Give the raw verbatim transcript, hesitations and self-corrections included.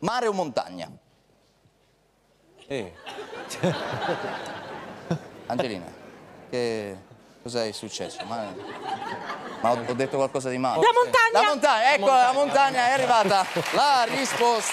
Mare o montagna? Eh. Angelina, che cosa è successo? Ma, ma ho, ho detto qualcosa di male? La montagna! La montagna, ecco, la montagna è arrivata la risposta.